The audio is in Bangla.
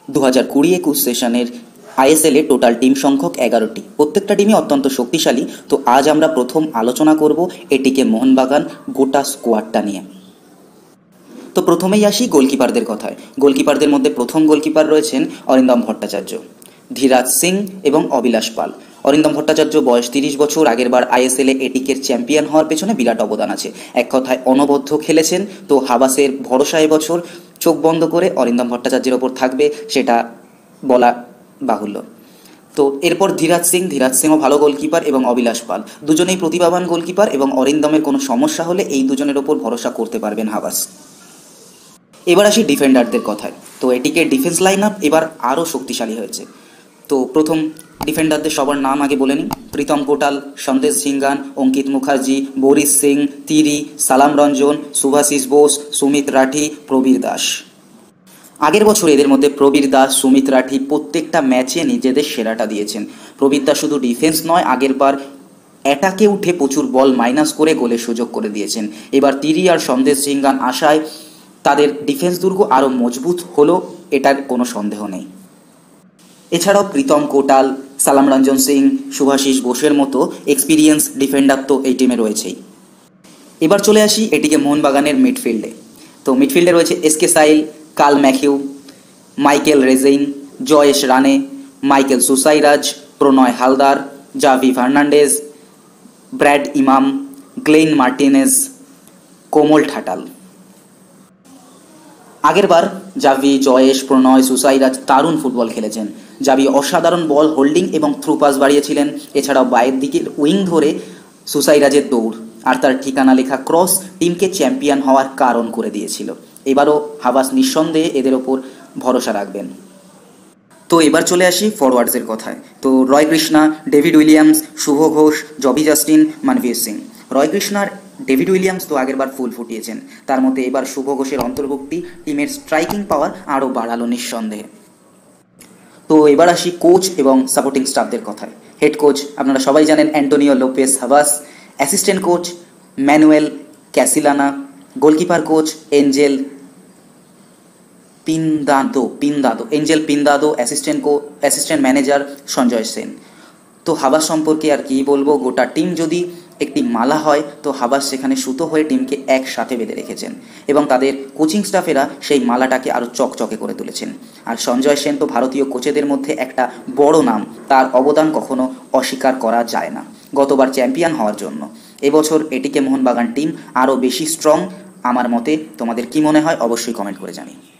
2020-21 সেশনের আইএসএলে টোটাল টিম সংখ্যক 11টি। প্রত্যেকটা টিমই অত্যন্ত শক্তিশালী। তো আজ আমরা প্রথম আলোচনা করব এটিকে মোহনবাগান গোটা স্কোয়াডটা নিয়ে। তো প্রথমেই আসি গোলকিপারদের কথায়। গোলকিপারদের মধ্যে প্রথম গোলকিপার রয়েছেন অরিন্দম ভট্টাচার্য, ধীরাজ সিং এবং অবিলাস পাল। অরিন্দম ভট্টাচার্য বয়স 30 বছর, আগেরবার আইএসএলে এটিকের চ্যাম্পিয়ন হওয়ার পেছনে বিরাট অবদান আছে। এক কথায় অনবদ্য খেলেছেন। তো হাবাসের ভরসা এবছর চোখ বন্ধ করে অরিন্দম ভট্টাচার্যের ওপর থাকবে, সেটা বলা বাহুল্য। তো এরপর ধীরাজ সিংও ভালো গোলকিপার এবং অবিলাস পাল দুজনেই প্রতিভাবান গোলকিপার এবং অরিন্দমের কোনো সমস্যা হলে এই দুজনের ওপর ভরসা করতে পারবেন হাবাস। এবার আসি ডিফেন্ডারদের কথায়। তো এটিকে ডিফেন্স লাইন আপ এবার আরও শক্তিশালী হয়েছে। তো প্রথম ডিফেন্ডারদের সবার নাম আগে বলে নিই। প্রীতম কোটাল, সন্দেশ ঝিঙ্গান, অঙ্কিত মুখার্জি, বরিশ সিং, তিরি, সালাম রঞ্জন, শুভাশিস বোস, সুমিত রাঠি, প্রবীর দাস। আগের বছর এদের মধ্যে প্রবীর দাস, সুমিত রাঠি প্রত্যেকটা ম্যাচে নিজেদের সেরাটা দিয়েছেন। প্রবীর দাস শুধু ডিফেন্স নয়, আগেরবার অ্যাটাকে উঠে প্রচুর বল মাইনাস করে গোলের সুযোগ করে দিয়েছেন। এবার তিরি আর সন্দেশ ঝিঙ্গান আশায় তাদের ডিফেন্স দুর্গ আরও মজবুত হলো, এটার কোনো সন্দেহ নেই। এছাড়াও প্রীতম কোটাল, সালাম রঞ্জন সিং, শুভাশিস বোসের মতো এক্সপিরিয়েন্স ডিফেন্ডার তো এই টিমে রয়েছেই। এবার চলে আসি এটিকে মোহনবাগানের মিডফিল্ডে। তো মিডফিল্ডে রয়েছে SK Sahil, Carl Matthew, Michael Regin, Jayesh Rane, Michael Soosairaj, Pronay Halder, Javi Fernandez, Brad Inman, Glen Martinez, Komal Thatal. আগেরবার জাভি, জয়েশ, প্রণয়, সুসাইরাজ দারুণ ফুটবল খেলেছেন। জাভি অসাধারণ বল হোল্ডিং এবং থ্রু পাস বাড়িয়েছিলেন। এছাড়াও বাইরের দিকের উইং ধরে সুসাইরাজের দৌড় আর তার ঠিকানা লেখা ক্রস টিমকে চ্যাম্পিয়ন হওয়ার কারণ করে দিয়েছিল। এবারও হাবাস নিঃসন্দেহে এদের ওপর ভরসা রাখবেন। তো এবার চলে আসি ফরওয়ার্ডসের কথায়। তো Roy Krishna, David Williams, Subha Ghosh, Jobby Justin, Manvir Singh. Roy কৃষ্ণার ডেভিড উইলিয়ামস তো আগেরবার ফুল ফুটিয়েছেন, তার মধ্যে এবার শুভ ঘোষের অন্তর্ভুক্তি টিমের স্ট্রাইকিং পাওয়ার আরও বাড়ালো নিঃসন্দেহে। তো এবার আসি কোচ এবং সাপোর্টিং স্টাফদের কথায়। হেড কোচ আপনারা সবাই জানেন Antonio Lopez Habas, assistant coach Manuel Cascallana, goalkeeper coach Angel Pindado, assistant manager Sanjay Sen. তো হাবাস সম্পর্কে আর কি বলবো, গোটা টিম যদি একটি মালা হয় তো হাবাস সেখানে সুতো হয়ে টিমকে একসাথে বেঁধে রেখেছেন এবং তাদের কোচিং স্টাফেরা সেই মালাটাকে আরও চকচকে করে তুলেছেন। আর সঞ্জয় সেন তো ভারতীয় কোচেদের মধ্যে একটা বড় নাম, তার অবদান কখনো অস্বীকার করা যায় না গতবার চ্যাম্পিয়ন হওয়ার জন্য। এবছর এটিকে মোহনবাগান টিম আরও বেশি স্ট্রং আমার মতে। তোমাদের কি মনে হয় অবশ্যই কমেন্ট করে জানিও।